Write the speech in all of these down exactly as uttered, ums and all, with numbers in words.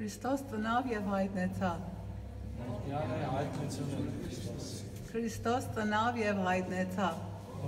Քրիստոս ծնավ եւ հայտնեցավ։ Օրհնյալ է հայտնությունը Քրիստոս։ Քրիստոս ծնավ եւ հայտնեցավ։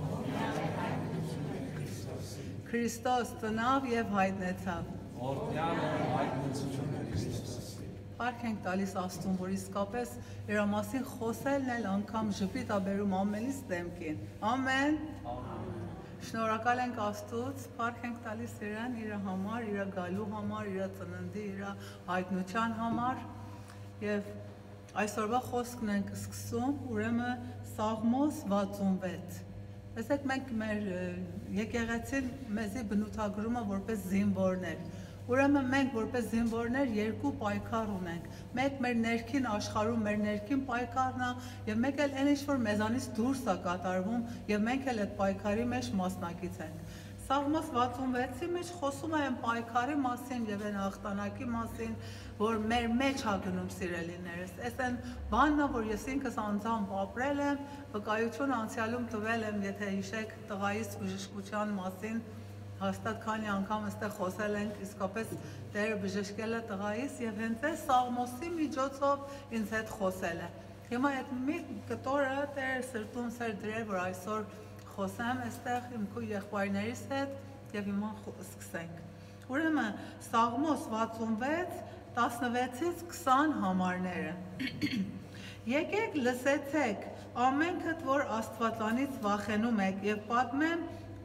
Քրիստոս ծնավ եւ հայտնեցավ։ Օրհնյալ է հայտնությունը Քրիստոս։ Փառք ենք տալիս Աստծուն, որ իսկապես իր մասին խոսելն էլ անգամ ժպիտ ա բերում ամենից դեմքին։ Ամեն։ Շնորհակալ ենք Աստծուց, փառք ենք տալիս իրեն, իր համար, իր գալու համար, իր ծննդի, իր հայտնության համար եւ այսօրվա խոսքն ենք սկսում, ուրեմն Սաղմոս վաթսունվեց։ Տեսեք, մենք մեր եկեղեցին մեզի բնութագրում է որպես զինվորներ։ Ուրեմն մենք որպես զինվորներ երկու պայքար ունենք։ Մեկ մեր ներքին աշխարհում մեր ներքին պայքարն է, եւ մեկ էլ այն ինչ որ մեզանից դուրս է կատարվում, եւ մենք էլ այդ պայքարի մեջ մասնակից ենք։ Սաղմոս վաթսունվեցի մեջ խոսում է այն պայքարի մասին եւ այն հաղթանակի մասին, որ մեր մեջ է գնում սիրելիներս։ Այս այն բանն է, որ ես ինքս անձամբ ապրել եմ, վկայություն անցյալում տվել եմ, եթե հիշեք տղայիս բժշկության մասին, հաստատ քանի անգամ այստեղ խոսել ենք, իսկապես Տերը բժշկել է տղայիս եւ հենց այս Սաղմոսի միջոցով ինձ հետ խոսել է։ Հիմա այդ մի կտորը Տերը սրտում սեր դրել, որ այսօր խոսեմ այստեղ իմ քույր եղբայրներիս հետ եւ հիմա սկսենք։ Ուրեմն Սաղմոս վաթսունվեց տասնվեցից քսան համարները։ Եկեք լսեցեք ամենքդ, որ Աստվածանից վախենում եք եւ պատմեմ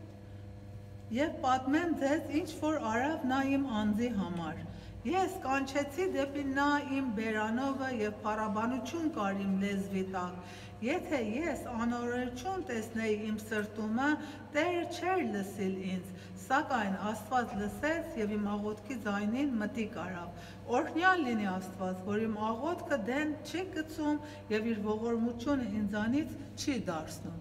Եվ պատմեմ ձեզ, ինչ որ արավ նա իմ անձի համար։ Ես կանչեցի դեպի նա իմ բերանովը և փառաբանություն կար իմ լեզվի տակ։ Եթե ես անօրություն տեսնեի իմ սրտումը, Տերը չէր լսիլ ինձ, սակայն Աստված լսեց և իմ աղոթքի ձայնին մտիկ արավ։ Օրհնյալ լինի Աստված, որ իմ աղոթքը դեն չի գցում և իր ողորմությունը ինձանից չի դարձնում։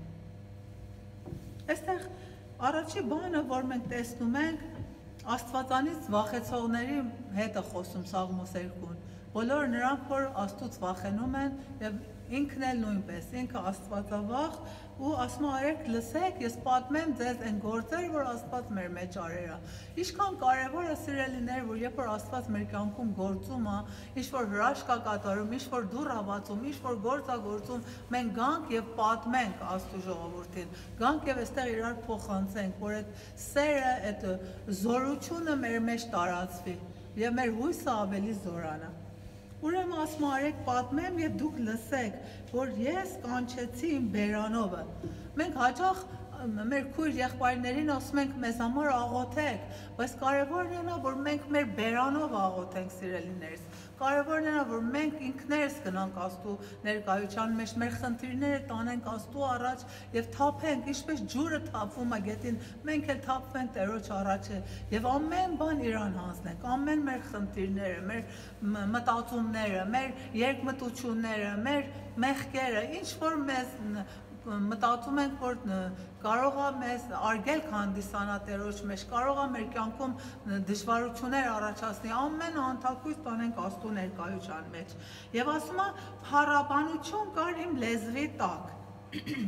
Այստեղ Առաջի բանը, որ մենք տեսնում ենք, Աստվածանից վախեցողների հետ է խոսում Սաղմոս երկուն։ Բոլոր նրանք, որ Աստծուց վախենում են եւ ինքն էլ նույնպես, ինքը Աստվածավախ ու ասում է արեք լսեք, ես պատմեմ ձեզ այն գործերը, որ Աստված մեր մեջ արել է։ Ինչքան կարևոր է սիրելիներ, որ երբ որ Աստված մեր կյանքում գործում է, ինչ որ հրաշք է կատարում, ինչ որ դուռ է բացում, ինչ որ գործ է գործում, մենք գանք եւ պատմենք Աստծո ժողովրդին։ Գանք եւ այստեղ իրար փոխանցենք, որ այդ սերը, այդ զորությունը մեր մեջ տարածվի եւ մեր հույսը ավելի զորանա։ Ուրեմն ասում արեք պատմեմ եւ դուք լսեք, որ ես կանչեցի իմ բերանովը։ Մենք հաճախ մեր քույր եղբայրներին ասում ենք մեզ համար աղոթեք, բայց կարևորն է, որ մենք մեր բերանով աղոթենք սիրելիներս։ Կարևորն է, որ մենք ինքներս գնանք Աստծո ներկայության մեջ, մեր խնդիրները տանենք Աստծո առաջ եւ թափենք, ինչպես ջուրը թափվում է գետին, մենք էլ թափվենք Տերոջ առաջ եւ ամեն բան իրան հանձնենք, ամեն մեր խնդիրները, մեր մտածումները, մեր երկմտությունները, մեր մեղքերը, ինչ որ մեզ մտածում ենք, որ կարող է մեզ արգելք հանդիսանա Տերոջ մեջ, կարող է մեր կյանքում դժվարություններ առաջացնի, ամեն անթակույց տանենք Աստծո ներկայության մեջ։ Եվ ասում է, փառաբանություն կար իմ լեզվի տակ։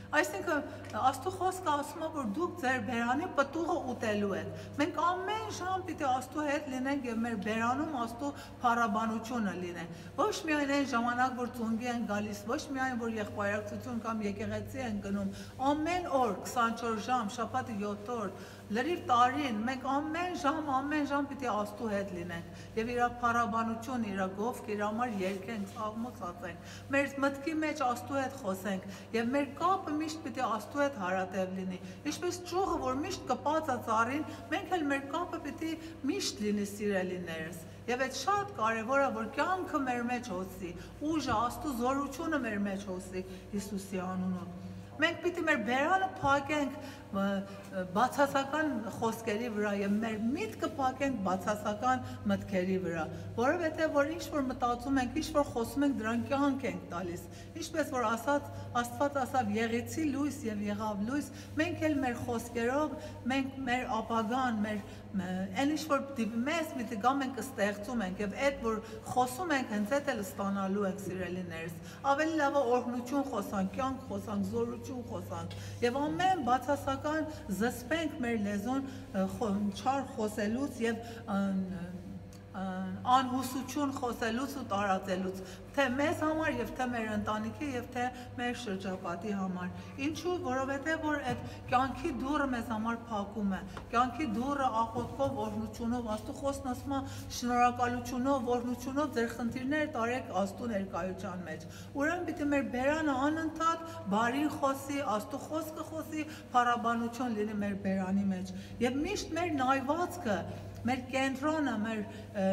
Այսինքն Աստծո խոսքը ասում է, որ դուք ձեր բերանի պտուղը ուտելու եք։ Մենք ամեն ժամ պիտի Աստծո հետ լինենք եւ մեր բերանում Աստծո փառաբանությունը լինենք։ Ոչ միայն այն ժամանակ, որ ծունգի են գալիս, ոչ միայն որ եղբայրակցություն կամ եկեղեցի են գնում, ամեն օր քսանչորս ժամ, շաբաթը յոթ օր, լրիվ տարին, մենք ամեն ժամ, ամեն ժամ պիտի Աստծո հետ լինենք եւ իր փառաբանություն, իր գովք, իր համար երգենք, սաղմոս ասենք, մեր մտքի մեջ Աստծո հետ խոսենք եւ մեր կապը միշտ պիտի Աստծո հետ հարատև լինի։ Ինչպես ճյուղը, որ միշտ կպած է ծառին, մենք էլ մեր կապը պիտի միշտ լինի սիրելիներս։ Եվ այդ շատ կարևոր է, որ կյանքը մեր մեջ հոսի, ուժը, Աստծո զորությունը մեր մեջ հոսի Հիսուսի անունով։ Մենք պիտի մեր բերանը փակենք բացասական խոսքերի վրա եւ մեր միտքը փակենք բացասական մտքերի վրա, որովհետեւ որ ինչ որ մտածում ենք, ինչ որ խոսում ենք, դրան կյանք ենք տալիս։ Ինչպես որ ասած Աստված ասավ եղեցի լույս եւ եղավ լույս, մենք էլ մեր խոսքերով, մենք մեր ապագան, մեր այն ինչ որ մեզ պիտի գա մենք ստեղծում ենք եւ այդ որ խոսում ենք, հենց այդ էլ ստանալու ենք սիրելիներս։ Ավելի լավ է օրհնություն խոսանք, կյանք խոսանք, զորություն խոսանք եւ ամեն բացասական զսպենք մեր լեզուն չար խոսելուց եւ անհուսություն խոսելուց ու տարածելուց, թե մեզ համար եւ թե մեր ընտանիքի եւ թե մեր շրջապատի համար։ Ինչու, որովհետեւ որ այդ կյանքի դուռը մեզ համար փակում է, կյանքի դուռը աղոթքով, օրհնությունով, Աստծո խոսքն ասում է շնորհակալությունով, օրհնությունով ձեր խնդիրները տարեք Աստծո ներկայության մեջ։ Ուրեմն պիտի մեր բերանը անընդհատ բարին խոսի, Աստծո խոսքը խոսի, փառաբանություն լինի մեր բերանի մեջ։ Եվ միշտ մեր նայվածքը, մեր կենտրոնը, մեր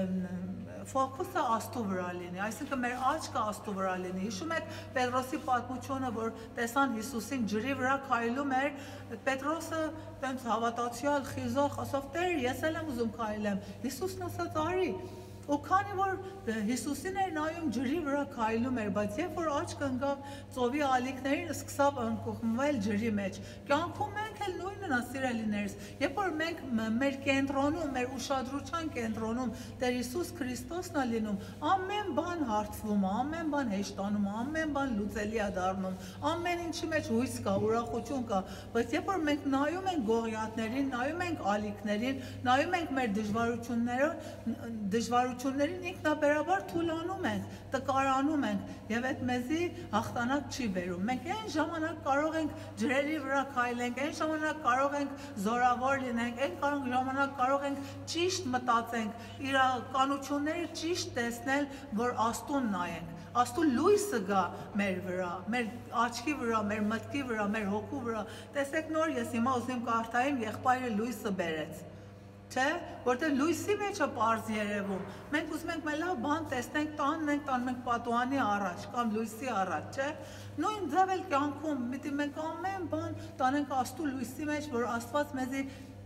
ֆոկուսը Աստծո վրա լինի, այսինքն մեր աչքը Աստծո վրա լինի։ Հիշում եք Պետրոսի պատմությունը, որ տեսան Հիսուսին ջրի վրա քայլում էր, Պետրոսը տենց հավատացյալ, խիզախ, ասավ Տեր, ես էլ եմ ուզում քայլեմ։ Հիսուսն ասաց արի։ Ու քանի որ Հիսուսին էր նայում ջրի վրա քայլում էր, բայց երբ որ աչքը ընկավ ծովի ալիքներին, սկսավ ընկողմվել ջրի մեջ։ Կյանքում մենք էլ նույնն է, սիրելիներս, երբ որ մենք մեր կենտրոնում, մեր ուշադրության կենտրոնում Տեր Հիսուս Քրիստոսն է լինում, ամեն բան հարթվում է, ամեն բան հեշտանում է, ամեն բան լուծելի է դառնում, ամեն ինչի մեջ հույս կա, ուրախություն կա, բայց երբ որ մենք նայում ենք գողիաթներին, նայում ենք ալիքներին, նայում ենք մեր դժվարությունները, դժվարությունները Ություններին ինքնաբերաբար թուլանում ենք, տկարանում ենք եւ այդ մեզի հաղթանակ չի բերում։ Մենք այն ժամանակ կարող ենք ջրերի վրա քայլենք, այն ժամանակ կարող ենք զորավոր լինենք, այն ժամանակ կարող ենք ճիշտ մտածենք, իրականությունները ճիշտ տեսնել, որ Աստուն նայենք։ Աստու լույսը գա մեր վրա, մեր աչքի վրա, մեր մտքի վրա, մեր հոգու վրա։ Տեսեք նոր ես հիմա ուզում կարդայեմ եղբայրը լույսը բերեց։ Չէ, որտեղ լույսի մեջ է պարզ երևում։ Մենք ուզում ենք մեր լավ բան տեսնենք, տանն ենք, տանում ենք պատուհանի առաջ կամ լույսի առաջ, չէ։ Նույն ձև էլ կյանքում պիտի մենք ամեն բան տանենք Աստծո լույսի մեջ, որ Աստված մեզի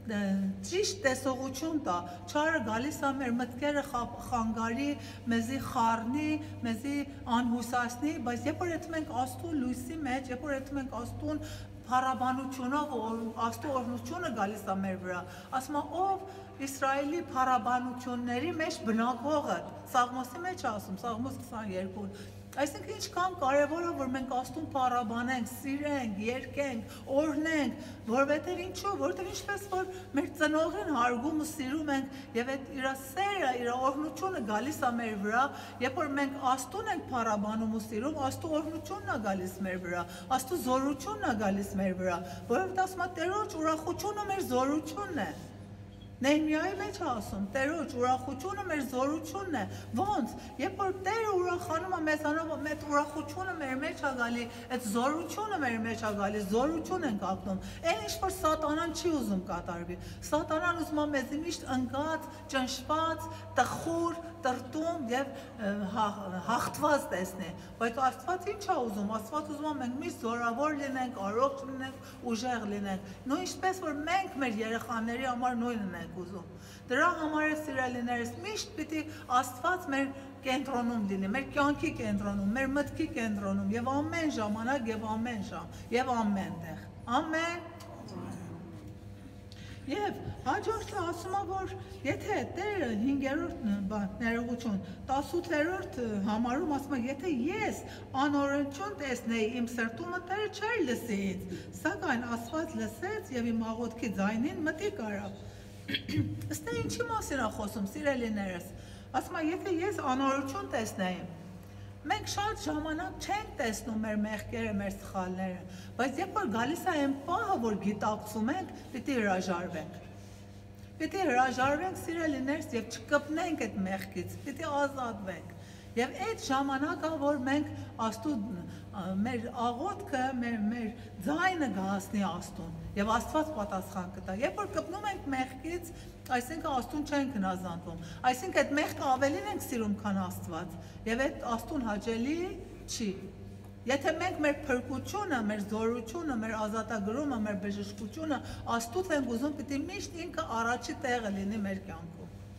ճիշտ տեսողություն տա, չարը գալիս է մեր մտքերը խանգարի, մեզի խառնի, մեզի անհուսացնի, բայց երբ որ եթում ենք Աստծո լույսի մեջ, երբ որ եթում ենք Աստծուն փառաբանությունով, Աստծո օրհնությունը գալիս է մեր վրա, ասում է ով Իսրայելի փառաբանությունների մեջ բնակողը, Սաղմոսի մեջ ասում, Սաղմոս քսաներկու, այսինքն ինչքան կարևոր է, որ մենք Աստծուն փառաբանենք, սիրենք, երգենք, օրհնենք, որովհետև ինչու, որովհետև ինչպես որ մեր ծնողին հարգում ու սիրում ենք եւ այդ իր սերը, իր օրհնությունը գալիս է մեր վրա, երբ որ մենք Աստծուն ենք փառաբանում ու սիրում, Աստծո օրհնությունն է գալիս մեր վրա, Աստծո զորությունն է գալիս մեր վրա, որովհետև ասում է Տերոջ ուրախությունը մեր զորությունն է։ Նեհեմիայի մեջ ասում, Տերոջ ուրախությունը մեր զորությունն է, ոնց, երբ որ Տերը ուրախանում է մեզանով, այդ ուրախությունը մեր մեջ է գալի, այդ զորությունը մեր մեջ է գալի, զորություն ենք ապնում, այն ինչ որ սատանան չի ուզում կատարվի, սատանան ուզում է մեզի միշտ ընկած, ճնշված, տխուր, տրտում եւ հաղթված տեսնի, բայց Աստված ինչ է ուզում, Աստված ուզում է մենք միշտ զորավոր լինենք, առողջ լինենք, ուժեղ լինենք, նույնպես որ մենք մեր երեխաների համար նույնն ենք ուզում։ Դրա համար է սիրելիներս միշտ պիտի Աստված մեր կենտրոնում լինի, մեր կյանքի կենտրոնում, մեր մտքի կենտրոնում եւ ամեն ժամանակ եւ ամեն ժամ եւ ամեն տեղ։ Ամեն։ Եվ հաջորդը ասում է, որ եթե Տերը հինգերորդ բան ներողություն, տասութերորդ համարում ասում է, եթե ես անօրենություն տեսնեի իմ սրտումը, Տերը չէր լսի ինձ, սակայն Աստված լսեց եւ իմ աղոթքի ձայնին մտիկ արավ։ Ըստ ինչի մասին է խոսում, սիրելիներս։ Ասում է, եթե ես անօրենություն տեսնեի, մենք շատ ժամանակ չենք տեսնում մեր մեղքերը, մեր սխալները, բայց երբ որ գալիս է այն պահը, որ գիտակցում ենք, պիտի հրաժարվենք։ Պիտի հրաժարվենք, սիրելիներս, եւ չկպնենք այդ մեղքից, պիտի ազատվենք։ Եվ այդ ժամանակը, որ մենք Աստծո մեր աղոթքը, մեր մեր ձայնը գահացնի Աստծուն, եւ Աստված պատասխան կտա։ Երբ որ կպնում ենք մեղքից, այսինքն Աստծուն չենք հնազանդվում, այսինքն այդ մեղքը ավելին ենք սիրում, քան Աստված, եւ այդ Աստծուն հաճելի չի։ Եթե մենք մեր փրկությունը, մեր զորությունը, մեր ազատագրումը, մեր բժշկությունը Աստծուց ենք ուզում, պիտի միշտ ինքը առաջի տեղը լինի մեր կյանքում։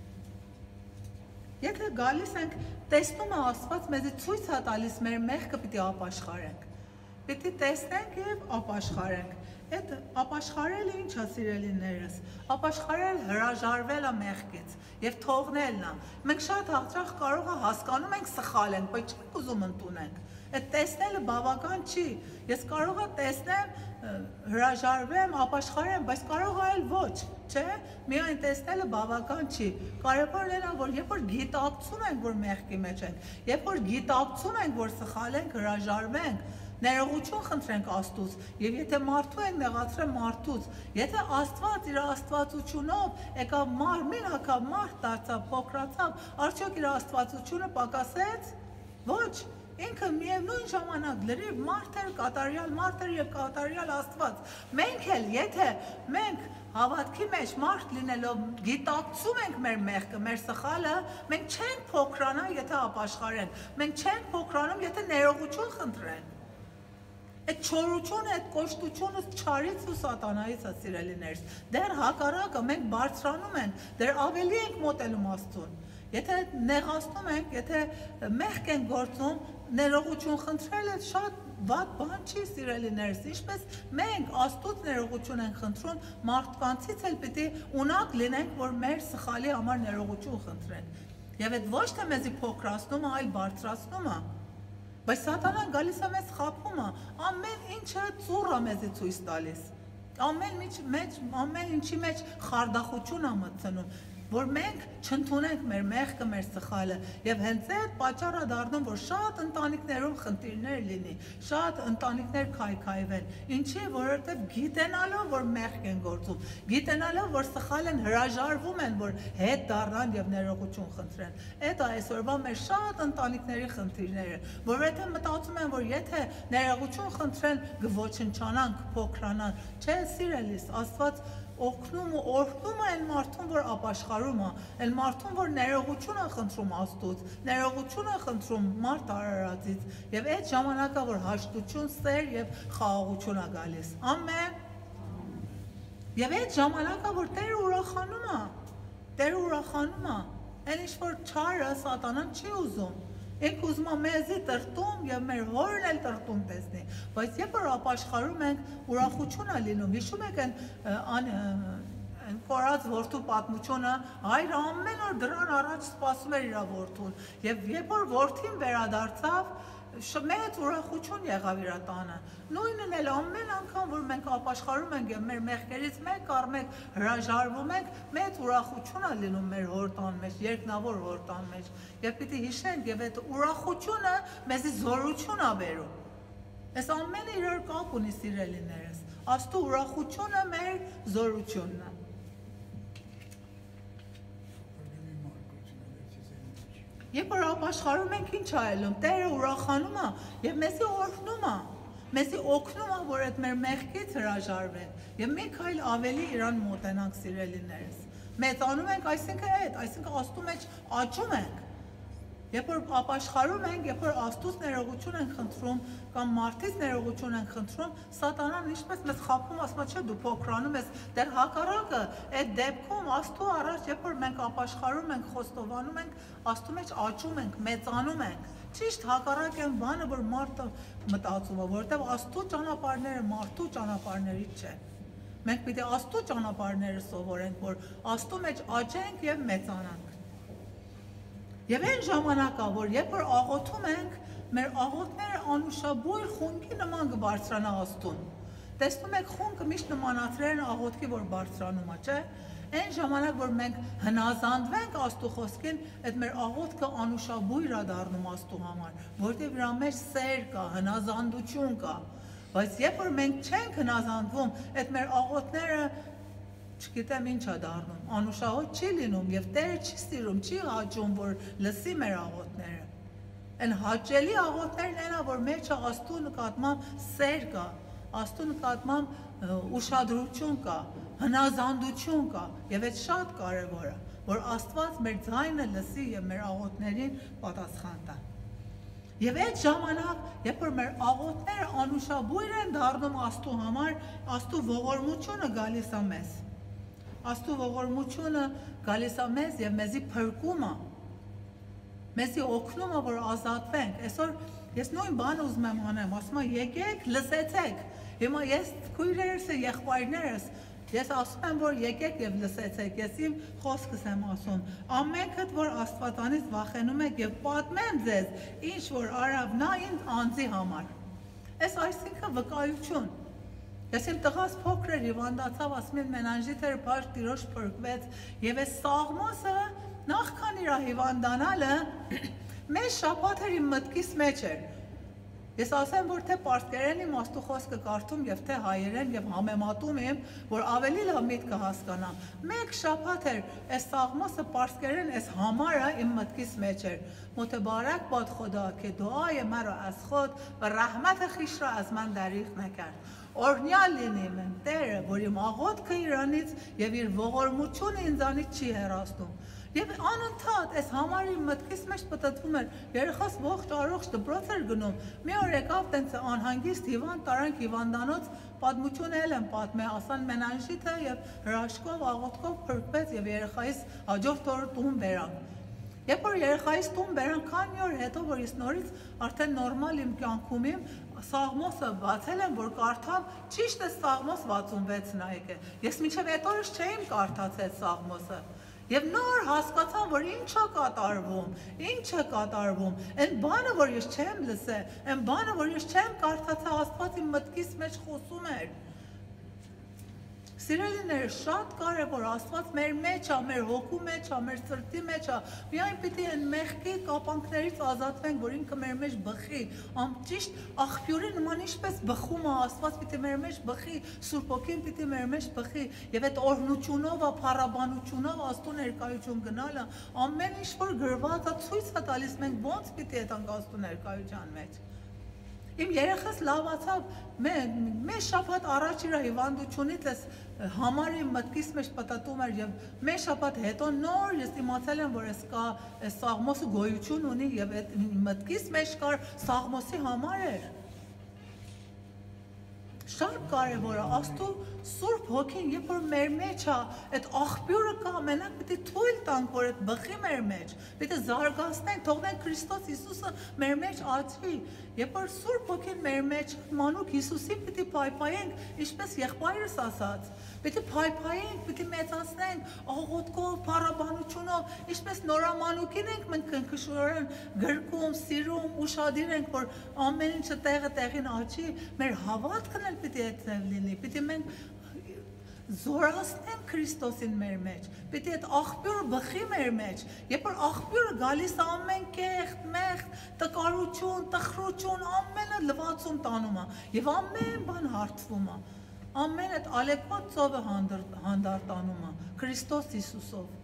Եթե գալիս ենք, տեսնում է Աստված մեզ ցույց է տալիս մեր մեղքը, պիտի ապաշխարենք։ Պիտի տեսնենք եւ ապաշխարենք։ Այդ ապաշխարելը ինչ է, սիրելիներս։ Ապաշխարել հրաժարվել է մեղքից եւ թողնելն է։ Մենք շատ հաճախ կարող է հասկանում ենք սխալ ենք, բայց չենք ուզում ընդունենք։ Այդ տեսնելը բավական չի։ Ես կարող եմ տեսնեմ, հրաժարվեմ, ապաշխարեմ, բայց կարող է այլ ոչ, չէ՞։ Միայն տեսնելը բավական չի։ Կարևորն է, որ երբ որ գիտակցում ենք, որ մեղքի մեջ ենք, երբ որ գիտակցում ենք, որ սխալ ենք, հրաժարվենք, ներողություն խնդրենք Աստծուց, եւ եթե մարդու ենք նեղացրել մարդուց, եթե Աստված իր աստվածությունով եկավ մարմին ակավ մարդ դարձավ, փոքրացավ, արդյոք իր աստվածությունը պակասեց։ Ոչ, ինքը միևնույն ժամանակ լրիվ մարդ էր, կատարյալ մարդ էր եւ կատարյալ Աստված։ Մենք էլ, եթե մենք հավատքի մեջ մարդ լինելով գիտակցում ենք մեր մեղքը, մեր սխալը, մենք չենք փոքրանա, եթե ապաշխարենք, մենք չենք փոքրանում, եթե ներողություն խնդրենք։ Այդ չորությունը, այդ կոշտությունը չարից ու սատանայից է, սիրելիներս։ Դեռ հակառակը մենք բարձրանում ենք, դեռ ավելի ենք մոտենում Աստծուն։ Եթե նեղացնում ենք, եթե մեղք ենք գործում, ներողություն խնդրելը շատ վատ բան չի, սիրելիներս։ Ինչպես մենք Աստծուց ներողություն ենք խնդրում, մարդկանցից էլ պիտի ունակ լինենք, որ մեր սխալի համար ներողություն խնդրենք։ Եվ այդ ոչ թե մեզի փոքրացնում է, այլ բարձրացնում է։ Բայց սատանան գալիս է մեզ խաբում է, ամեն ինչը ծուռ է մեզի ցույց տալիս, ամեն ինչի մեջ խարդախություն է մտցնում, որ մենք չընդունենք մեր մեղքը, մեր սխալը, եւ հենց այդ պատճառը դառնում, որ շատ ընտանիքներում խնդիրներ լինի, շատ ընտանիքներ քայքայվեն։ Ինչի՞, որովհետեւ գիտենալով, որ մեղք են գործում, գիտենալով, որ սխալ են, հրաժարվում են, որ հետ դառնան եւ ներողություն խնդրեն։ Այդ է այսօրվա մեր շատ ընտանիքների խնդիրները, որովհետեւ մտածում են, որ եթե ներողություն խնդրեն, կոչնչանան, կփոքրանան։ Չէ, սիրելիս, Աստված օգնում ու օրհնում է այն մարդուն, որ ապաշխարում է, այն մարդուն, որ ներողություն է խնդրում Աստծուց, ներողություն է խնդրում մարդ արարածից, եւ այդ ժամանակա, որ հաշտություն, սեր եւ խաղաղություն է գալիս։ Ամեն։ Եվ այդ ժամանակա, որ Տերը ուրախանում է, Տերը ուրախանում է, այն ինչ որ չարը սատանան չի ուզում։ Ենք ուզում է մեզի տրտում եւ մեր հորն էլ տրտում տեսնի, բայց երբ որ ապաշխարում ենք, ուրախություն է լինում։ Հիշում եք այն կորած որդու պատմությունը, հայրը ամեն օր դրան առաջ սպասում էր իր որդուն, եւ երբ որ որդին վերադարձավ, մեծ ուրախություն եղավ իր տանը։ Նույնն էլ ամեն անգամ, որ մենք ապաշխարում ենք եւ մեր մեղքերից մեկ առ մեկ հրաժարվում ենք, մեծ ուրախություն է լինում մեր հորտան մեջ, երկնավոր հորտան մեջ։ Եվ պիտի հիշենք, եւ այդ ուրախությունը մեզի զորություն է բերում։ Այս ամենը իրար կապ ունի, սիրելիներս։ Աստծո ուրախությունը մեր զորությունն է։ Երբ որ ապաշխարում ենք, ինչ այլում, Տերը ուրախանում է եւ մեզի օրհնում է, մեզի օգնում է, որ այդ մեր մեղքից հրաժարվենք եւ մենք այլ ավելի իրան մոտենանք, սիրելիներս։ Մեծանում ենք, այսինքն այդ, այսինքն Աստծո մեջ աճում ենք։ Երբ որ ապաշխարում ենք, երբ որ Աստծուց ներողություն ենք խնդրում կամ մարդից ներողություն ենք խնդրում, սատանան ինչպես մեզ խաբում, ասում է, չէ, դու փոքրանում ես, դեռ հակառակը, այդ դեպքում Աստծո առաջ, երբ որ մենք ապաշխարում ենք, խոստովանում ենք, Աստծո մեջ աճում ենք, մեծանում ենք։ Ճիշտ հակառակ են բանը, որ մարդը մտածում է, որովհետև Աստծո ճանապարհները մարդու ճանապարհներից չեն։ Մենք պիտի Աստծո ճանապարհները սովորենք, որ Աստծո մեջ աճենք եւ մեծանանք։ Եվ այն ժամանակա, որ երբ որ աղոթում ենք, մեր աղոթները անուշաբույր խունկի նման կբարձրանա Աստծուն։ Տեսնում եք, խունկը միշտ նմանացրել են աղոթքի, որ բարձրանում է, չէ՞։ Այն ժամանակ, որ մենք հնազանդվենք Աստծո խոսքին, այդ մեր աղոթքը անուշաբույր է դառնում Աստծո համար, որտեղ իր մեջ սեր կա, հնազանդություն կա։ Բայց երբ որ մենք չենք հնազանդվում, այդ մեր աղոթները չգիտեմ ինչ է դառնում, անուշահոտ չի լինում եւ Տերը չի սիրում, չի հաճում, որ լսի մեր աղոթները։ Այն հաճելի աղոթներն են, որ մեջը Աստծո նկատմամբ սեր կա, Աստծո նկատմամբ ուշադրություն կա, հնազանդություն կա, եւ այդ շատ կարեւոր է, որ Աստված մեր ձայնը լսի եւ մեր աղոթներին պատասխան տա։ Եվ այդ ժամանակ, երբ որ մեր աղոթները անուշաբույր են դառնում Աստծո համար, Աստծո ողորմությունը գալիս է մեզ։ Աստծո ողորմությունը գալիս է մեզ եւ մեզի փրկում է, մեզի օգնում է, որ ազատվենք։ Այսօր ես նույն բանը ուզում եմ անեմ, ասում եմ եկեք, լսեցեք։ Հիմա ես քույրերս, եղբայրներս Ես ասում եմ, որ եկեք եւ լսեցեք, ես իմ խոսքս եմ ասում։ Ամենքդ, որ Աստվածանից վախենում եք եւ պատմեմ ձեզ, ինչ որ արավ նա ինձ անձի համար։ Այս այսինքն վկայություն։ Ես իմ տղաս փոքր էր հիվանդացավ, ասում եմ մենանժիտը բաց տիրոջ փրկվեց եւ այս Սաղմոսը նախքան իր հիվանդանալը մեծ շաբաթ էր իմ մտքիս մեջ էր։ Ես ասեմ, որ թե պարսկերեն իմ Աստծո խոսքը կարդում եւ թե հայերեն եւ համեմատում եմ, որ ավելի լավ միտքը հասկանամ։ Մեկ շաբաթ էր այս Սաղմոսը պարսկերեն այս համարը իմ մտքիս մեջ էր։ متبارک باد خدا که دعای مرا از خود و رحمت خویش را از من دریغ نکرد. օրհնյալ լինի մեն Տերը, որ իմ աղոթքը Իրանից եւ իր ողորմությունը ինձանից չի հեռացնում։ Եվ անընդհատ այս համարի մտքիս մեջ պատտվում էր, երեխաս ողջ առողջ դպրոց էր գնում։ Մի օր եկավ տենց անհանգիստ հիվանդ տարանք հիվանդանոց պատմություն էլ եմ պատմել, ասան մենանժիտը եւ հրաշքով աղոթքով փրկվեց եւ երեխայիս հաջորդ օրը տուն բերանք։ Երբ որ երեխայիս տուն բերան քանի օր հետո, որ ես նորից արդեն նորմալ իմ կյանքում եմ, Սաղմոսը բացել եմ, որ կարդամ, ճիշտ է Սաղմոս վաթսունվեցն այգը։ Ես մինչև այդ օրս չէի կարդացել Սաղմոսը։ Եվ նոր հասկացա, որ ինչ է կատարվում, ինչ է կատարվում։ Այն բանը, որ ես չեմ լսել, այն բանը, որ ես չեմ կարդացել, Աստված իմ մտքիս մեջ խոսում էր։ Սիրելիներ, շատ կարևոր Աստված մեր մեջ է, մեր հոգու մեջ է, մեր սրտի մեջ է։ Միայն պիտի այն մեղքի կապանքներից ազատվենք, որ ինքը մեր մեջ բխի։ Ճիշտ աղբյուրի նման ինչպես բխում է Աստված պիտի մեր մեջ բխի, Սուրբ Հոգին պիտի մեր մեջ բխի, եւ այդ օրհնությունով, փառաբանությունով Աստծո ներկայություն գնալը, ամեն ինչ որ գրված է ցույց է տալիս մենք ոնց պիտի այդանք Աստծո ներկայության մեջ։ Իմ երեխաս լավացավ, մեծ շաբաթ առաջ իր հիվանդությունից էս համարի մտքիս մեջ պատտում էր եւ մեծ շաբաթ հետո նոր ես իմացել եմ, որ էս կա էս Սաղմոսը գոյություն ունի եւ այդ մտքիս մեջ կար Սաղմոսի համար էր։ Շատ կարևոր է Աստծո Սուրբ Հոգին, երբ որ մեր մեջ է, այդ աղբյուրը կա, մենակ պիտի թույլ տանք, որ այդ բխի մեր մեջ, պիտի զարգացնենք, թողնենք Քրիստոս Հիսուսը մեր մեջ աճի։ Երբ որ Սուրբ Հոգին մեր մեջ մանուկ Հիսուսին պիտի փայփայենք, ինչպես եղբայրս ասաց, պիտի փայփայենք, պիտի մեծացնենք աղոթքով, փառաբանությունով, ինչպես նորամանուկին ենք մենք քնքշորեն գրկում, սիրում, ուշադիր ենք, որ ամեն ինչը տեղը տեղին աճի, մեր հավատքն էլ պիտի այդտեղ լինի, պիտի մենք զորացնենք Քրիստոսին մեր մեջ, պիտի այդ աղբյուրը բխի մեր մեջ, երբ որ աղբյուրը գալիս ամեն կեղտ, մեղք, տկարություն, տխրություն, ամենը լվացում տանում է եւ ամեն բան հարթվում է, ամեն այդ ալեկոտ ծովը հանդարտանում է Քրիստոս Հիսուսով։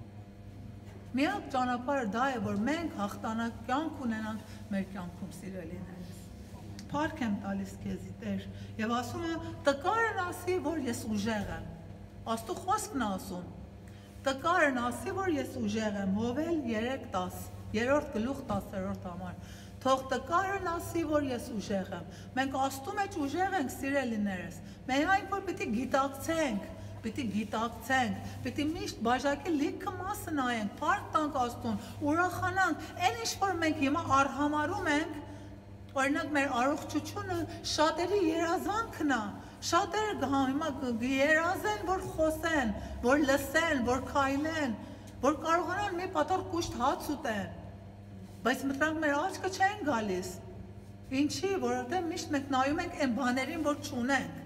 Միակ ճանապարհը դա է, որ մենք հաղթանակ կյանք ունենանք մեր կյանքում, սիրելիներս։ Փառք եմ տալիս քեզի Տեր եւ ասում եմ տկարն ասի, որ ես ուժեղ եմ։ Աստծո խոսքն է ասում։ Տկարն ասի, որ ես ուժեղ եմ։ Հովել երեք տասը, երրորդ գլուխ տասերորդ համար։ Թող տկարն ասի, որ ես ուժեղ եմ։ Մենք Աստծո մեջ ուժեղ ենք, սիրելիներս։ Միայն որ պիտի գիտակցենք, պիտի գիտակցենք, պիտի միշտ բաժակի լիքը մասը նայենք, փառք տանք Աստծուն, ուրախանանք։ Այն ինչ որ մենք հիմա արհամարում ենք, օրինակ մեր առողջությունը շատերի երազանքն է, շատերը հիմա երազեն, որ խոսեն, որ լսեն, որ քայլեն, որ կարողանան մի պատառ կուշտ հաց ուտեն, բայց մտրանք մեր աչքը չեն գալիս, ինչի, որովհետև միշտ մենք նայում ենք այն բաներին, որ չունենք,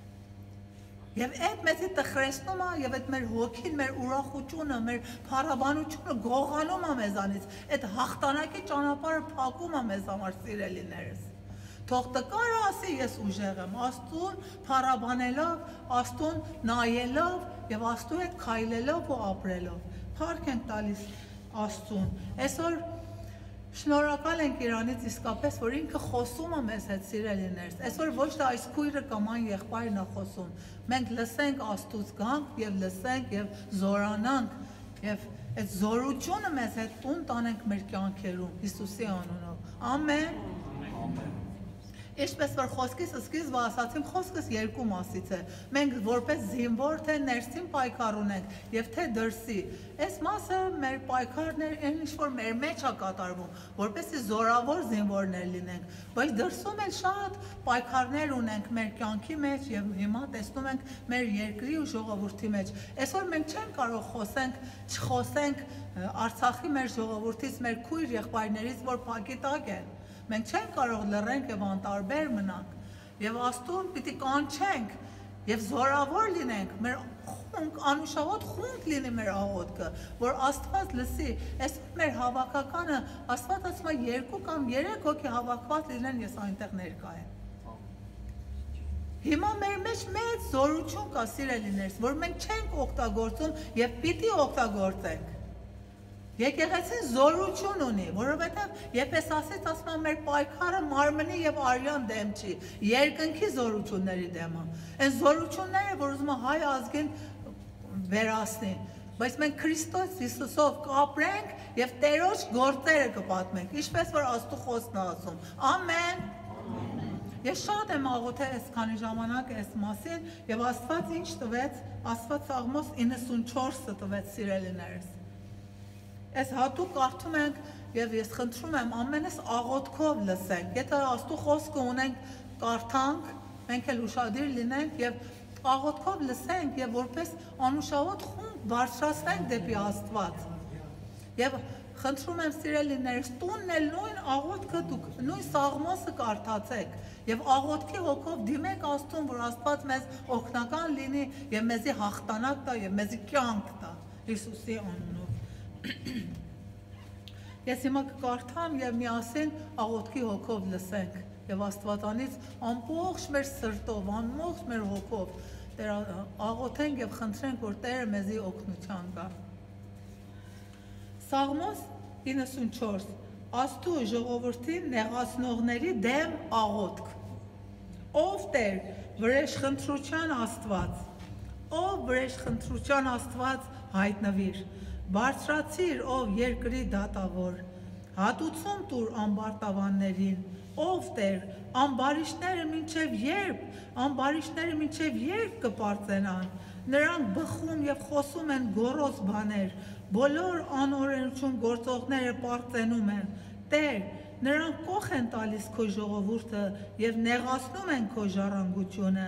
եւ այդ մեզի տխրեցնում է եւ այդ մեր հոգին, մեր ուրախությունը, մեր փառաբանությունը գողանում է մեզանից, այդ հաղթանակի ճանապարհը փակում է մեզ համար, սիրելիներս։ Թող տկարը ասի ես ուժեղ եմ, Աստծուն փառաբանելով, Աստծուն նայելով եւ Աստծու հետ քայլելով ու ապրելով։ Փառք ենք տալիս Աստծուն։ Այսօր շնորհակալ ենք Իրանից իսկապես, որ ինքը խոսում է մեզ հետ, սիրելիներս։ Այսօր ոչ թե այս քույրը կամ այն եղբայրն է խոսում։ Մենք լսենք Աստծուց գանք եւ լսենք եւ զորանանք եւ այդ զորությունը մեզ հետ տուն տանենք մեր կյանքերում Հիսուսի անունով։ Ամեն։ Ինչպես որ խոսքիս սկիզբը ասացիմ, խոսքս երկու մասից է։ Մենք որպես զինվոր թե ներսին պայքար ունենք եւ թե դրսի։ Այս մասը մեր պայքարներ այն ինչ որ մեր մեջ է կատարվում, որպեսզի զորավոր զինվորներ լինենք, բայց դրսում էլ շատ պայքարներ ունենք մեր կյանքի մեջ եւ հիմա տեսնում ենք մեր երկրի ու ժողովրդի մեջ։ Այսօր մենք չենք կարող խոսենք, չխոսենք Արցախի մեր ժողովրդից, մեր քույր եղբայրներից, որ փակիտակ են։ Մենք չենք կարող լռենք եւ անտարբեր մնանք եւ Աստծուն պիտի կանչենք եւ զորավոր լինենք, մեր խունկ անուշահոտ խունկ լինի մեր աղոթքը, որ Աստված լսի։ Այս մեր հավաքականը Աստված ասում է երկու կամ երեք հոգի հավաքված լինեն, ես այնտեղ ներկա եմ։ Հիմա մեր մեջ մեծ զորություն կա, սիրելիներս, որ մենք չենք օգտագործում եւ պիտի օգտագործենք։ Եկեղեցին զորություն ունի, որովհետև երբես ասեց, ասում եմ, մեր պայքարը մարմնի եւ արյան դեմ չի, երկնքի զորությունների դեմ է։ Այն զորությունները, որ ուզում է հայ ազգին վերացնի, բայց մենք Քրիստոս Հիսուսով կապրենք եւ Տերոջ գործերը կպատմենք, ինչպես որ Աստծո խոսքն է ասում։ Ամեն։ Ես շատ եմ աղոթել այս քանի ժամանակ այս մասին եւ Աստված ինչ տվեց, Աստված Սաղմոս իննսունչորսը տվեց, սիրելիներս։ Այս հատուկ կարդում ենք եւ ես խնդրում եմ ամենս աղոթքով լսենք։ Եթե Աստծո խոսքը ունենք, կարդանք, մենք էլ ուշադիր լինենք եւ աղոթքով լսենք եւ որպես անուշահոտ խումբ բարձրացնենք դեպի Աստված։ Եվ խնդրում եմ սիրելիներս, տունն էլ նույն աղոթքը դուք նույն Սաղմոսը կարդացեք եւ աղոթքի հոգով դիմեք Աստծուն, որ Աստված մեզ օգնական լինի եւ մեզի հաղթանակ տա եւ մեզի կյանք տա Հիսուսի անունով։ Ես հիմա կկարդամ եւ միասին աղոթքի հոգով լսենք եւ Աստվածանից ամբողջ մեր սրտով, ամբողջ մեր հոգով Տեր աղոթենք եւ խնդրենք, որ Տերը մեզի օգնության գա։ Սաղմոս իննսունչորս Աստծո ժողովրդին նեղացնողների դեմ աղոթք։ Ով Տեր, վրեժխնդրության Աստված, ով վրեժխնդրության Աստված հայտնվիր, բարձրացիր, ով երկրի դատավոր, հատուցում տուր ամբարտավաններին, ով Տեր, ամբարիշները մինչև երբ, ամբարիշները մինչև երբ կպարծենան, նրանք բխում եւ խոսում են գոռոզ բաներ, բոլոր անօրենություն գործողները պարծենում են, Տեր, նրանք կոխ են տալիս քո ժողովուրդը եւ նեղացնում են քո ժառանգությունը,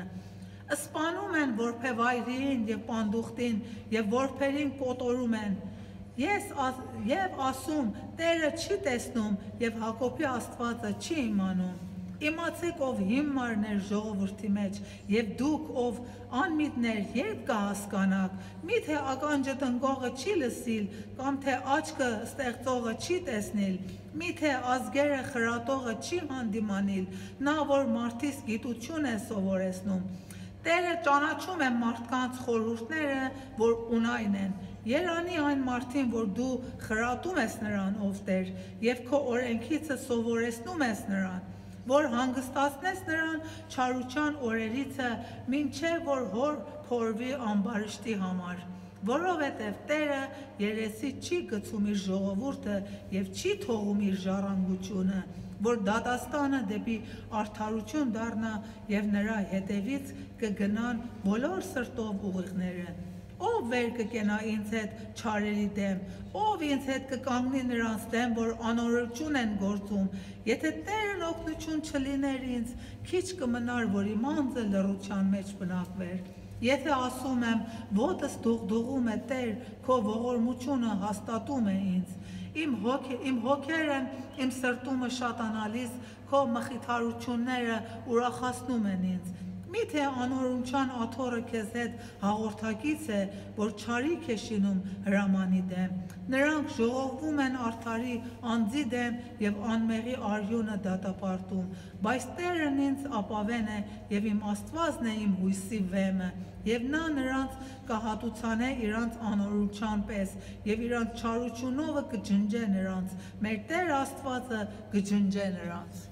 սպանում են որբևայրին եւ պանդուխտին եւ որբերին կոտորում են, Ես եւ ասում, Տերը չի տեսնում եւ Հակոբի Աստվածը չի իմանում։ Իմացեք, ով հիմարներ ժողովրդի մեջ եւ դուք, ով անմիտներ, երբ կհասկանաք, միթե ականջը տնկողը չի լսիլ, կամ թե աչքը ստեղծողը չի տեսնիլ, միթե ազգերը խրատողը չի հանդիմանիլ, նա որ մարդիս գիտություն է սովորեցնում։ Տերը ճանաչում է մարդկանց խորհուրդները, որ ունայն են։ Երանի այն մարդին, որ դու խրատում ես նրան, ով Տեր, եւ քո օրենքիցը սովորեցնում ես նրան, որ հանգստացնես նրան չարության օրերիցը, մինչև որ հոր փորվի ամբարիշտի համար, որովհետև Տերը երեսի չի գցում իր ժողովուրդը եւ չի թողում իր ժառանգությունը, որ դատաստանը դեպի արդարություն դառնա եւ նրա հետևից կգնան բոլոր սրտով ուղիղները։ Ով վեր կկենա ինձ հետ չարերի դեմ, ով ինձ հետ կկանգնի նրանց դեմ, որ անօրություն են գործում, եթե Տերն օգնություն չլիներ ինձ, քիչ կմնար, որ իմ անձը լռության մեջ բնակվեր։ Եթե ասում եմ, ոտս դողդողում է Տեր, քո ողորմությունը հաստատում է ինձ, իմ հոգ, իմ հոգերն, իմ սրտումը շատանալիս, քո մխիթարությունները ուրախացնում են ինձ։ Միթե անօրության աթոռը քեզ հետ հաղորդակից է, որ չարիք է շինում հրամանի դեմ։ Նրանք ժողովվում են արդարի անձի դեմ եւ անմեղի արյունը դատապարտում, բայց Տերն ինձ ապավեն է եւ իմ Աստվածն է իմ հույսի վեմը, եւ նա նրանց կհատուցանե իրանց անօրության պես եւ իրանց չարությունով կջնջե նրանց, մեր Տեր Աստվածը կջնջե նրանց։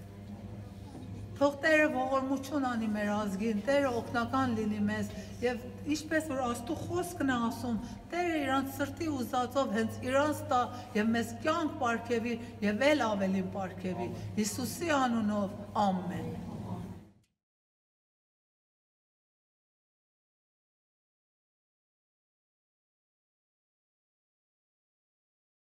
Թող Տերը ողորմություն անի մեր ազգին, Տերը օգնական լինի մեզ եւ ինչպես որ Աստծո խոսքն է ասում, Տերը իրանց սրտի ուզածով հենց իրանց տա եւ մեզ կյանք պարգևի եւ ել ավելին պարգևի։ Հիսուսի անունով ամեն։